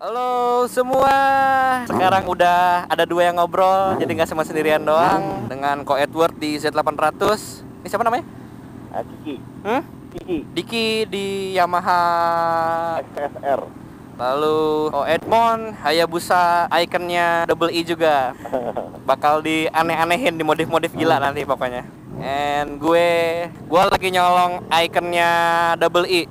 Halo semua. Sekarang udah ada dua yang ngobrol, jadi nggak cuma sendirian doang. Dengan Ko Edward di Z800. Ini siapa namanya? Kiki. Diki di Yamaha XSR. Lalu Ko Edmond Hayabusa, ikonnya double E juga. Bakal di aneh-anehin, di modif-modif gila nanti pokoknya. And gue lagi nyolong ikonnya double E.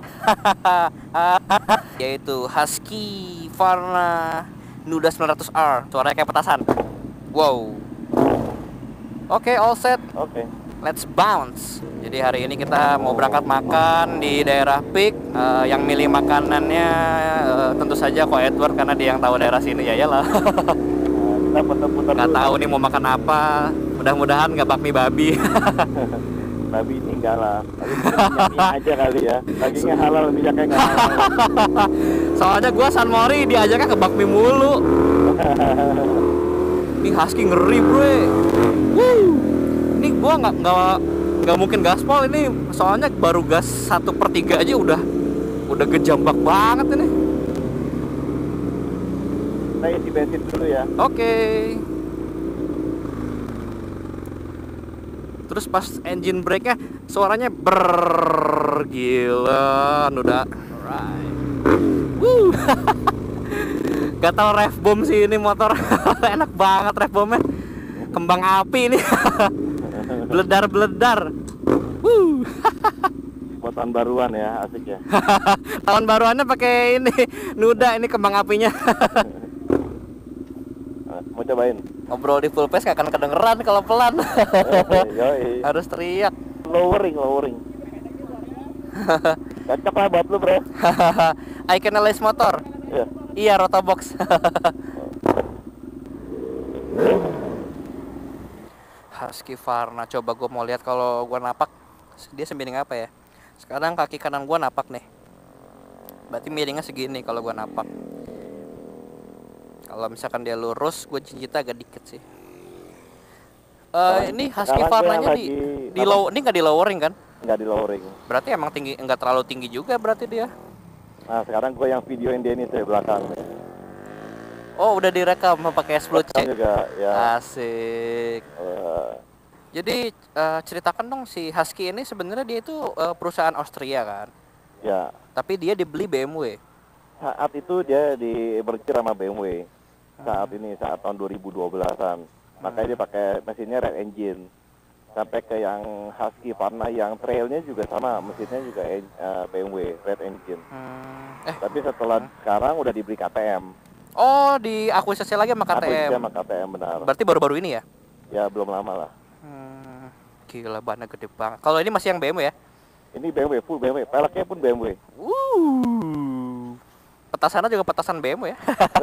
Yaitu Husky Varna Nuda 900R. Suaranya kayak petasan. Wow. Oke, all set. Oke. Let's bounce. Jadi hari ini kita mau berangkat makan di daerah Peak. Yang milih makanannya tentu saja Ko Edward, karena dia yang tahu daerah sini. Ya iyalah. Kita putar-putar. Nggak tahu nih mau makan apa. Mudah-mudahan nggak bakmi babi. Babi ini enggak lah. Tapi mie aja kali ya. Dagingnya halal, minyaknya nggak halal. Soalnya gue San Mori diajaknya ke bakmi mulu. Ini Husky ngeri bro. Woo. Ini gue nggak mungkin gaspol ini. Soalnya baru gas 1/3 aja udah gejambak banget ini. Kita isi bensin dulu ya. Oke. Terus pas engine brake-nya suaranya brrrr, gila, udah. Alright. Woo. Gatal rev bomb sih ini motor. Enak banget rev bomnya. Kembang api ini. Beledar-beledar. Woo. Buat tahun baruan ya, asik ya. Tahun baruannya pakai ini Nuda, ini kembang apinya. Mau cobain? Ngobrol di full pace gak akan kedengeran kalau pelan. Yoi. Harus teriak. Lowering. Cocok lah buat lu bro. Iconalize motor. Iya. Iya, Rotobox. Husky Varna. Coba gue mau lihat kalau gue napak dia semiring apa ya. Sekarang kaki kanan gue napak nih. Berarti miringnya segini kalau gue napak. Kalau misalkan dia lurus, gue cincitnya agak dikit sih. Ini Husky Varnanya di low, ini nggak di lowering kan? Nggak di lowering. Berarti emang tinggi, nggak terlalu tinggi juga berarti dia. Nah sekarang gue yang videoin dia ini dari belakang. Oh udah direkam pakai S10C juga, ya. Asik. Jadi ceritakan dong, si Husky ini sebenarnya dia itu perusahaan Austria kan? Ya. Tapi dia dibeli BMW. Saat itu dia berkir sama BMW. Saat tahun 2012-an. Makanya dia pakai mesinnya red engine. Sampai ke yang Husky Varna yang trailnya juga sama, mesinnya juga BMW red engine. Tapi setelah sekarang udah dibeli KTM. Oh, diakuisisi lagi sama KTM. Akuisisi sama KTM, benar. Berarti baru-baru ini ya? Ya belum lama lah. Gila, bannya gede banget. Kalau ini masih yang BMW ya? Ini BMW, full BMW. Peleknya pun BMW. Petasannya juga petasan BMW ya?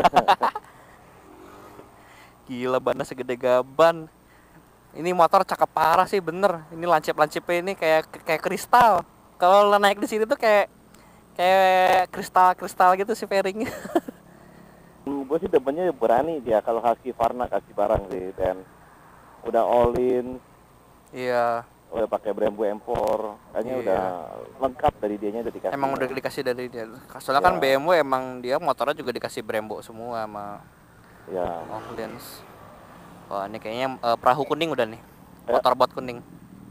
Gila, bannya segede gaban. Ini motor cakep parah sih, bener. Ini lancip-lancipnya ini kayak kristal. Kalau naik di sini tuh kayak kristal gitu sih fairingnya. Gue sih demennya berani dia kalau Husky Varna kasih barang sih, dan udah all in. Iya. Udah pakai Brembo M4, kayaknya udah lengkap dari dianya udah dikasih. Emang udah dikasih dari dia. Soalnya kan BMW emang dia motornya juga dikasih Brembo semua sama. Ya. Lens. Wah, ini kayaknya perahu kuning udah nih. Motorbot kuning.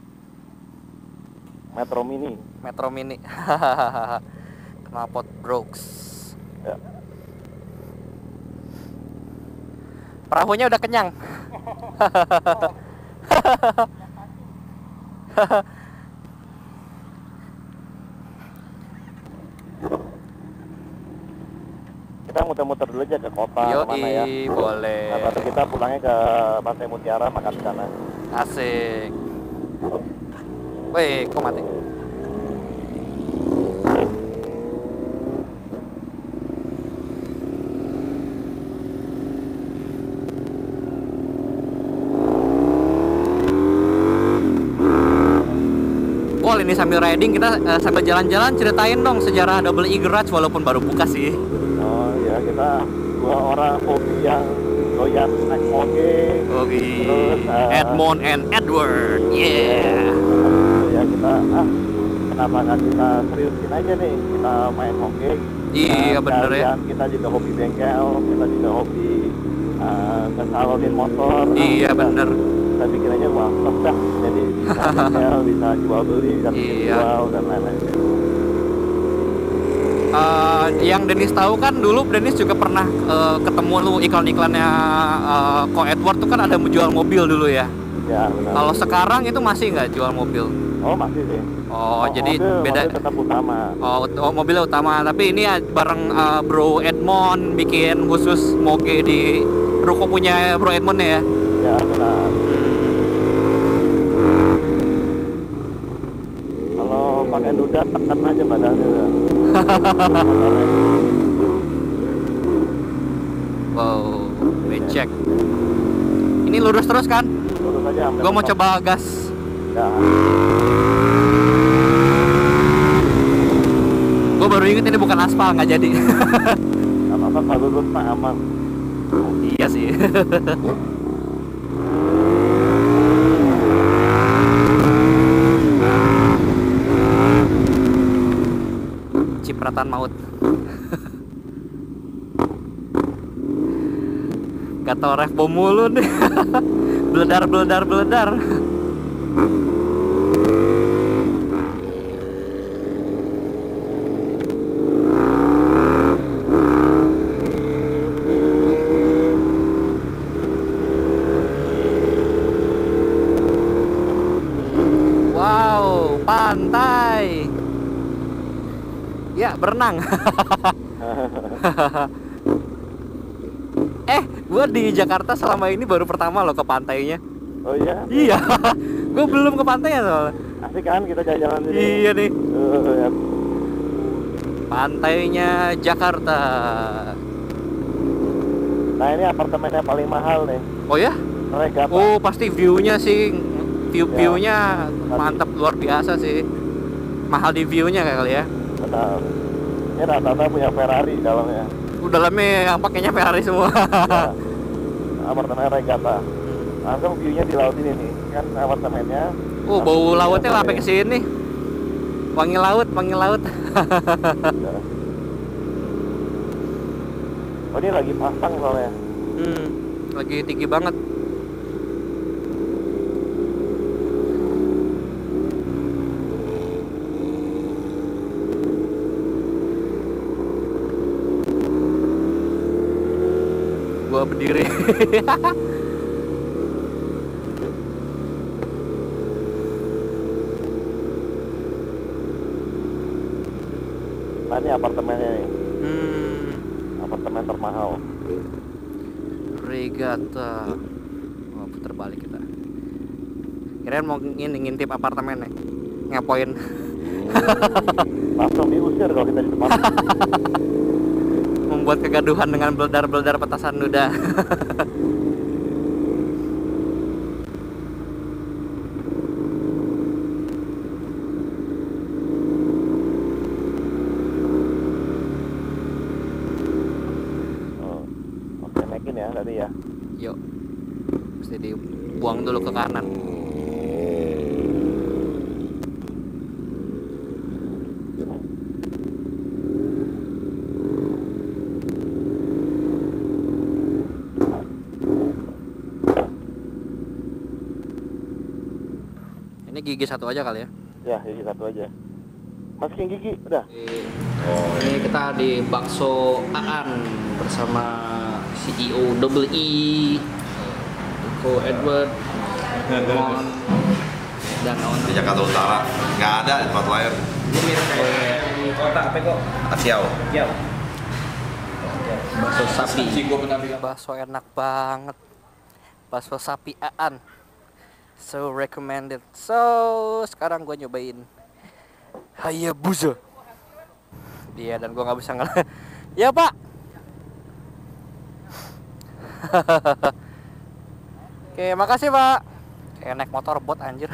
Metro Mini. Knalpot Brooks. Ya. Perahunya udah kenyang. Kita muter-muter dulu aja ke kota. Yoi, kemana ya? boleh. Nah, baru kita pulangnya ke Pantai Mutiara, makan di sana. Asik. Wih, kok mati? Wall, ini sambil riding kita sambil jalan-jalan ceritain dong sejarah Double E Garage walaupun baru buka sih. Oh ya, kita dua orang hobi yang doyan naik moge. Terus Edmond and Edward. Yeah. Ya kita kenapa nggak kita seriusin aja nih, kita main hoki. Iya bener ya. Kalian, kita juga hobi bengkel, kita juga hobi ngesalonin motor. Iya bener. Kita bikin aja workshop dah, jadi bisa bengkel, bisa jual beli, bisa Iya. jual dan lain-lain. Yang Dennis tahu kan dulu Dennis juga pernah ketemu lu iklan-iklannya Ko Edward tuh kan ada menjual mobil dulu ya. Ya benar. Kalau sekarang itu masih nggak jual mobil? Oh masih sih. Oh, jadi beda. Mobil tetap utama. Oh, mobilnya utama, tapi ini bareng Bro Edmond bikin khusus moge di ruko punya Bro Edmond ya. Ya benar. Kalau pakai duda tekan aja badannya. Wow, becek. Ini lurus terus kan? Lurus aja. Gua mau coba gas. Ya. Gue baru inget ini bukan aspal, nggak jadi. Apa-apa kalau lurus mah aman. Iya sih. Cipratan maut. Gatel ref bom mulu nih. Beledar, beledar, beledar. Wow, pantai. Ya, berenang. Gue di Jakarta selama ini baru pertama loh ke pantainya. Oh iya? Iya, gue belum ke pantainya soalnya. Asik kan kita jalan-jalan sini. Iya nih, Ya. pantainya Jakarta. Nah ini apartemennya paling mahal nih. Oh ya? Regata. Oh pasti viewnya sih, viewnya Ya, mantap luar biasa sih. Mahal di viewnya kali ya. Benar. Ini rata-rata punya Ferrari dalamnya. Dalamnya yang pakainya Ferrari semua. Ya. Apartemen Regata. Langsung viewnya di laut ini nih. Kan apartemennya. Oh bau lautnya sampai ke sini. Wangi laut, wangi laut. Ya. Oh ini lagi pasang soalnya. Lagi tinggi banget. Gua berdiri. Nah ini apartemennya nih. Apartemen termahal. Regata. Oh, putar balik kita. Kirain mau ngintip apartemennya. Ngapain? Langsung diusir kalau kita di depan. Membuat kegaduhan dengan beledar-beledar petasan duda. Oke, naikin ya tadi ya. Yuk. Mesti dibuang dulu ke kanan. Ini gigi satu aja kali ya. Ya, gigi satu aja. Masukin gigi, udah. Ini kita di Bakso Aan bersama CEO Double E, Ko Edward, Mon, dan Di Jakarta Utara nggak ada tempat lain. Ini mirip kayak kota apa kok? Asiau. Bakso sapi. Bakso enak banget. Bakso sapi Aan. So recommended. So sekarang gue nyobain Hayabusa. Iya dan gue nggak bisa Ya pak. Oke makasih pak. Kayak naik motor bot anjir.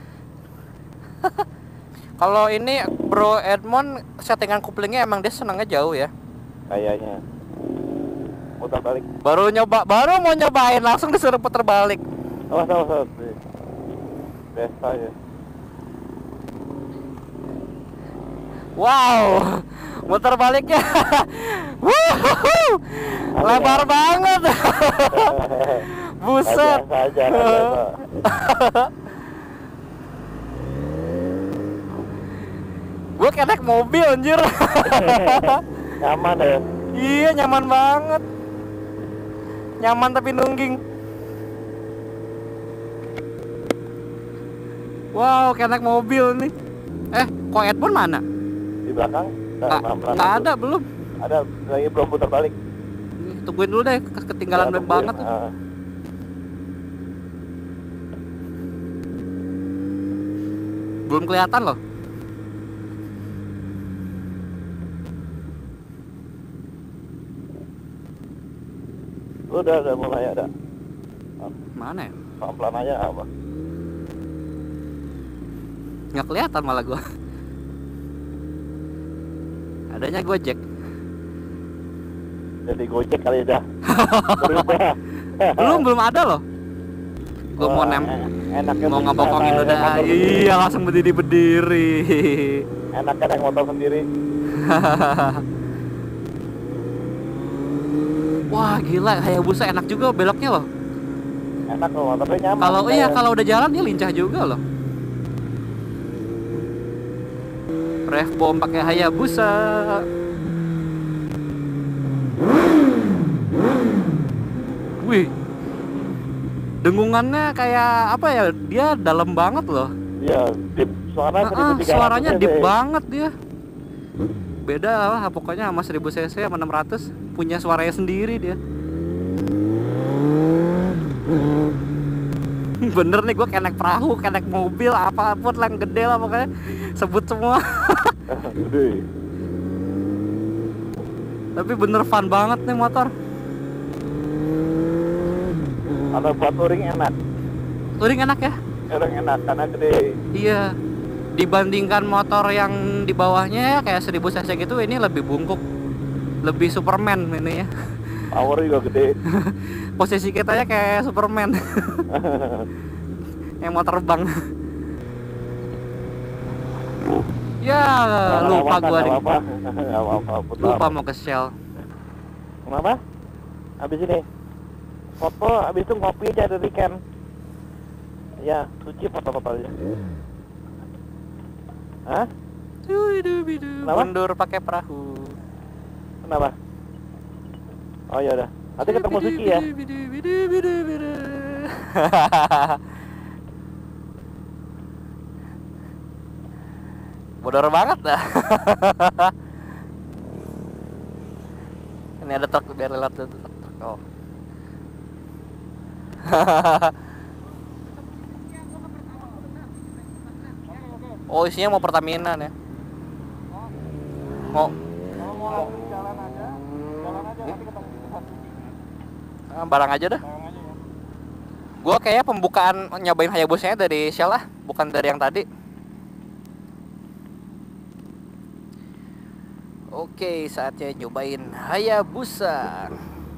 Kalau ini Bro Edmond settingan kuplingnya emang dia senangnya jauh ya. Kayaknya. Putar balik. Baru mau nyobain langsung disuruh putar balik. Awas. Besta ya. Wow, Muter baliknya. Wuhuhu. Lebar banget. Buset. Saja. Gue kayak naik mobil anjir. Nyaman ya. Iya, nyaman banget. Nyaman tapi nungging. Wow, kayak naik mobil nih. Kok headphone mana? Di belakang. Nggak ada, belum. Ada, lagi belum putar balik. Tungguin dulu deh, ketinggalan Ya, banget tuh. Belum kelihatan loh. Udah mulai ada. Mana ya? Pelan aja apa? Nggak kelihatan malah gua. Adanya Gojek. Jadi Gojek kali dah. Berubah. Belum ada loh. Gua mau mau ngabokongin udah. Iya, langsung berdiri. Enaknya naik motor sendiri. Wah, gila, Hayabusa enak juga beloknya loh. Enak loh, motornya nyaman. Kalau udah jalan dia lincah juga loh. Rev bom pakai Hayabusa. Wih. Dengungannya kayak apa ya? Dia dalam banget loh. Iya, deep. Suaranya deep banget dia. Beda lah pokoknya sama 1000 cc sama 600, punya suaranya sendiri dia. Bener nih, gue kayak naik perahu, kayak naik mobil, apapun lah yang gede lah pokoknya, sebut semua. Gede. Tapi bener fun banget nih motor. Kalau buat touring enak. Touring enak ya? Touring enak karena gede. Iya. Dibandingkan motor yang di bawahnya kayak 1000 cc gitu, ini lebih bungkuk, lebih Superman ini ya. Power juga gede. Posisi kita ya kayak Superman. Yang mau terbang. Ya, lupa gua nih. Lupa mau ke Shell. Kenapa? Habis ini foto, habis itu ngopi aja dari camp. Ya, suci foto-foto aja. Hah? Kenapa? Mundur pakai perahu. Kenapa? Oh ya udah. Nanti ketemu Suci ya. Bodor banget dah. Ini ada truk biar lewat tuh. Oh. Oh, isinya mau Pertamina ya. Mau Jalan aja nanti ketemu. barang aja dah. Gua kayak pembukaan nyobain Hayabusanya dari Shell lah, bukan dari yang tadi. Oke, saatnya nyobain Hayabusa.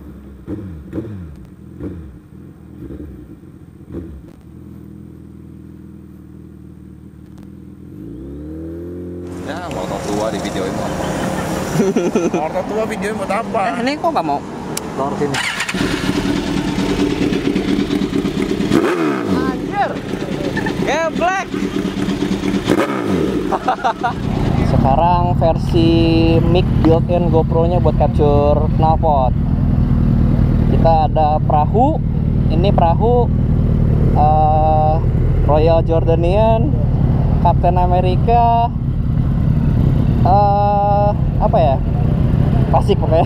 Ya, motor tua di video ini. Motor tua videoin buat apa? Ini kok nggak mau? Lor sini. Anjir. Geblek. Sekarang versi mic built-in GoPro-nya buat capture knalpot. Kita ada perahu. Ini perahu Royal Jordanian, Captain America. Apa ya? Klasik pokoknya.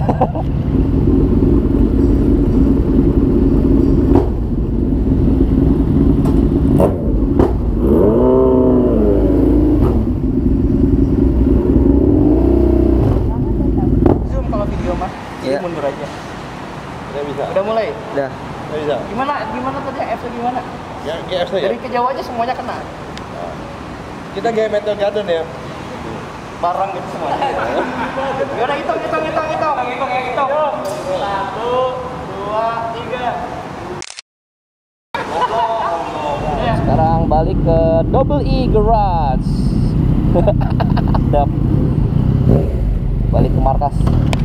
Zoom kalau video mah. Iya. Mundur aja. Udah bisa. Udah mulai. Udah bisa. Gimana tadi F-nya gimana? Ya, GF ya. Dari ke jauh aja semuanya kena. Kita kayak Metal Garden ya. Barang gitu semuanya. Yaudah hitung. 1, 2, 3. Sekarang balik ke Double E Garage. balik ke markas.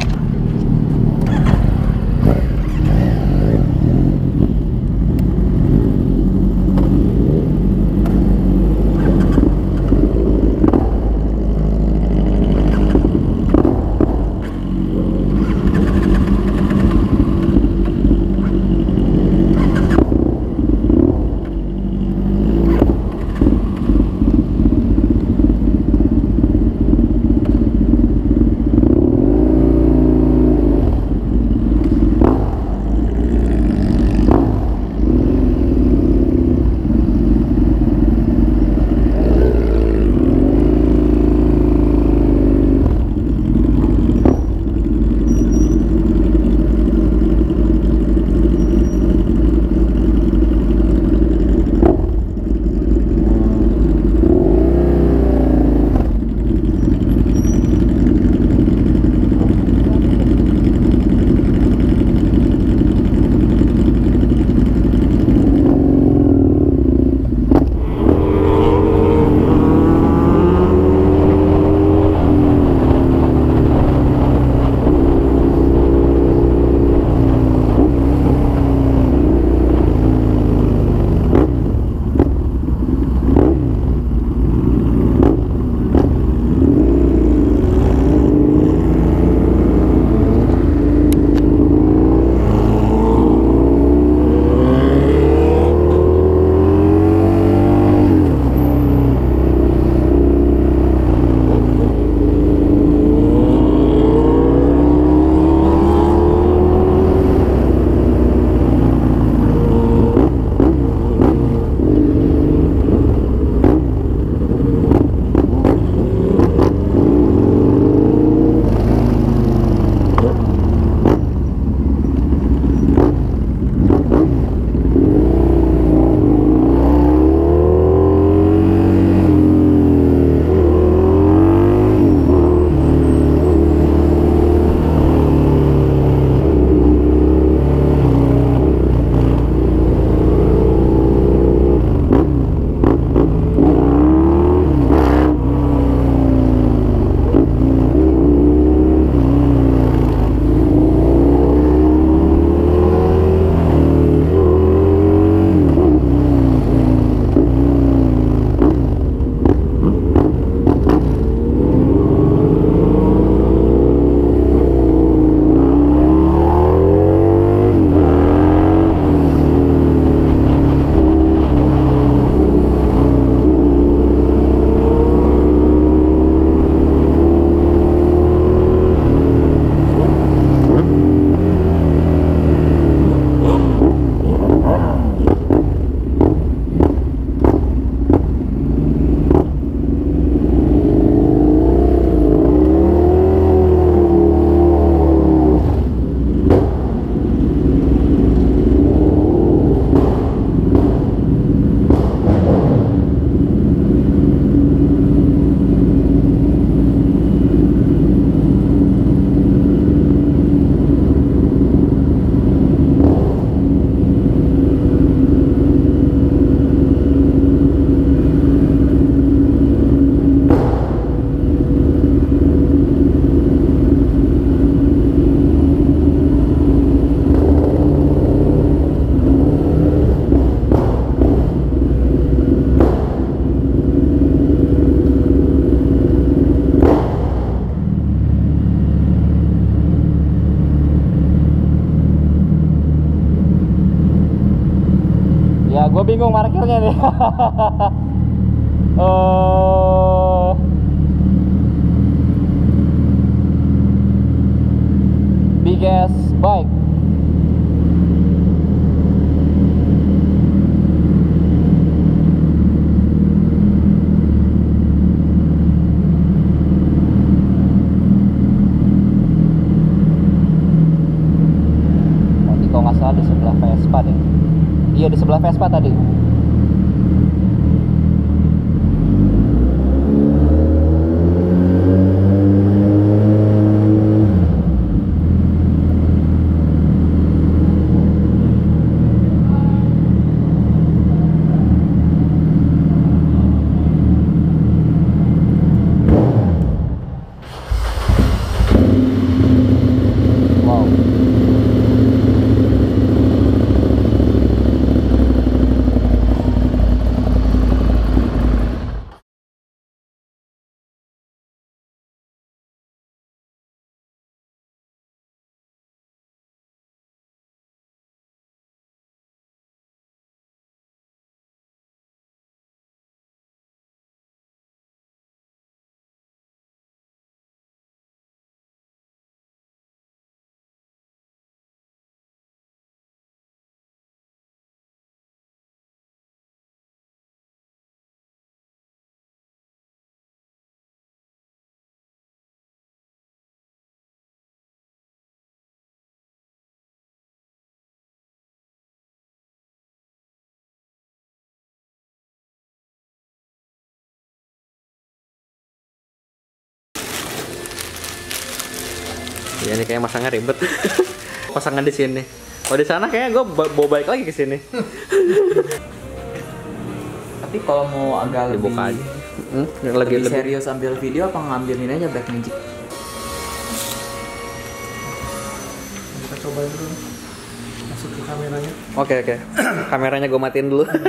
Gue bingung parkirnya nih. Big ass bike. Kalau nggak salah di sebelah Vespa deh. Iya, di sebelah Vespa tadi. Ya ini kayak masangnya ribet. Pasangan di sini. Kalau di sana kayaknya gue bawa balik lagi ke sini. Tapi kalau mau agak Dibuka lebih aja. Lebih serius ambil video apa ngambilin aja Blackmagic? Kita coba dulu masuk ke kameranya. Oke. Kameranya gue matiin dulu.